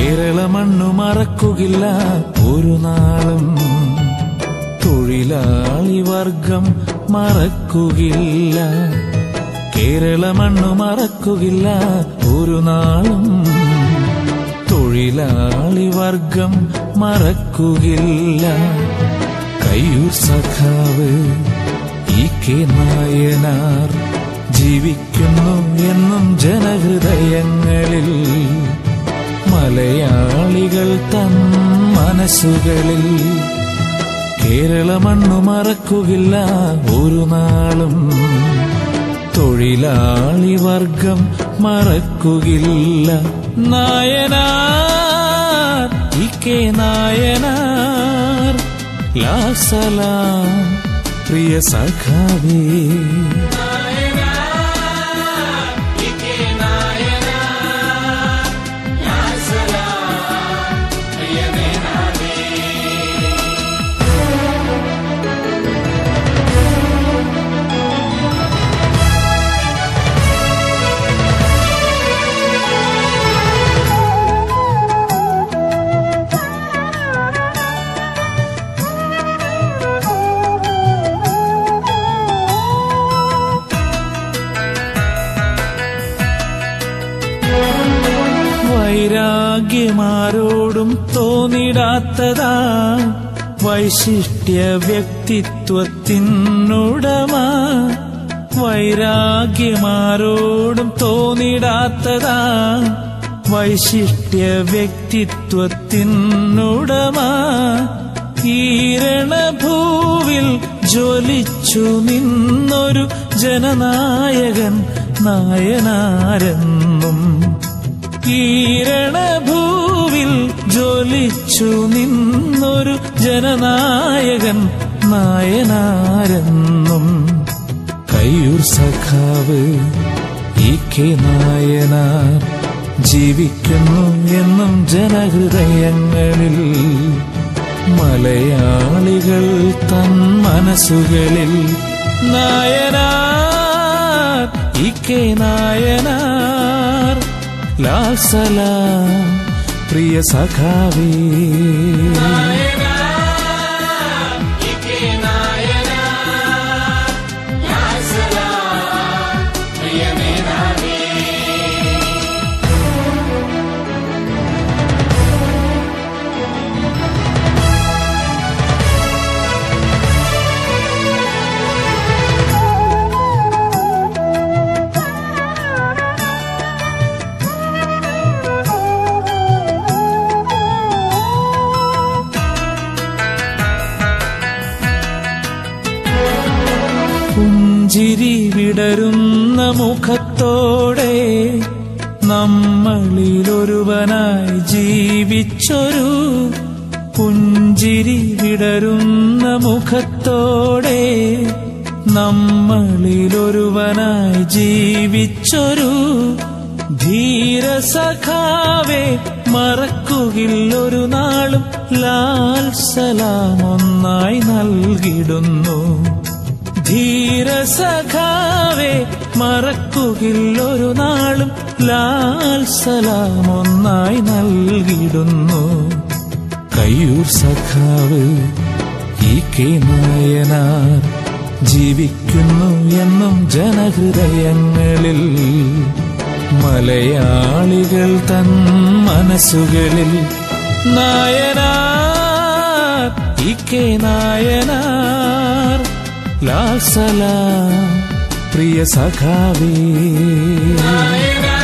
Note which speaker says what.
Speaker 1: കേരള മണ്ണു മറക്കുകയില്ല ഒരു നാളും, തൊഴിലാളി വർഗം മറക്കുകയില്ല. കേരള മണ്ണു മറക്കുകയില്ല ഒരു നാളും, തൊഴിലാളി വർഗം മറക്കുകയില്ല. കയ്യൂർ സഖാവ് ഇ.കെ. നായനാർ ജീവിക്കുന്നു എന്നും ജനഹൃദയങ്ങളിൽ, മലയാളികൾ തൻ മനസ്സുകളിൽ. കേരള മണ്ണു മറക്കുകയില്ല ഒരു നാളും, തൊഴിലാളി വർഗം മറക്കുകയില്ല. നായനാർ ഇ.കെ. നായനാർ ലാ സലാം പ്രിയ സഖാവേ. വൈരാഗ്യമാരോടും തോന്നിടാത്തതാ വൈശിഷ്ട്യ വ്യക്തിത്വത്തിനുടമ. വൈരാഗ്യമാരോടും തോന്നിടാത്തതാ വൈശിഷ്ട്യ വ്യക്തിത്വത്തിനുടമ. ഈരണഭൂവിൽ ജ്വലിച്ചു നിന്നൊരു ജനനായകൻ നായനാരെന്നും. ഈരണഭൂവിൽ ജ്വലിച്ചു നിന്നൊരു ജനനായകൻ നായനാരെന്നും. കയ്യൂർ സഖാവ് ഇ.കെ. നായനാർ ജീവിക്കുന്നു എന്നും ജനഹൃദയങ്ങളിൽ, മലയാളികൾ തൻ മനസ്സുകളിൽ. നായനാർ ഇ.കെ. നായനാർ ലാ സലാം പ്രിയ സഖാവേ. പുഞ്ചിരി വിടരുന്ന മുഖത്തോടെ നമ്മളിലൊരുവനായി ജീവിച്ചൊരു, പുഞ്ചിരി വിടരുന്ന മുഖത്തോടെ നമ്മളിലൊരുവനായി ജീവിച്ചൊരു ധീരസഖാവേ മറക്കുകയില്ലൊരു നാളും. ലാൽ സലാം ഒന്നായി നൽകിടുന്നു. ധീരസഖാവേ മറക്കുകയില്ലൊരു നാളും, ലാൽ സലാം ഒന്നായി നൽകിടുന്നു. കയ്യൂർ സഖാവ് ഇ.കെ. നായനാർ ജീവിക്കുന്നു എന്നും ജനഹൃദയങ്ങളിൽ, മലയാളികൾ തൻ മനസ്സുകളിൽ. നായനാർ ഇ.കെ. നായനാർ ലാ സലാം പ്രിയ സഖാവേ.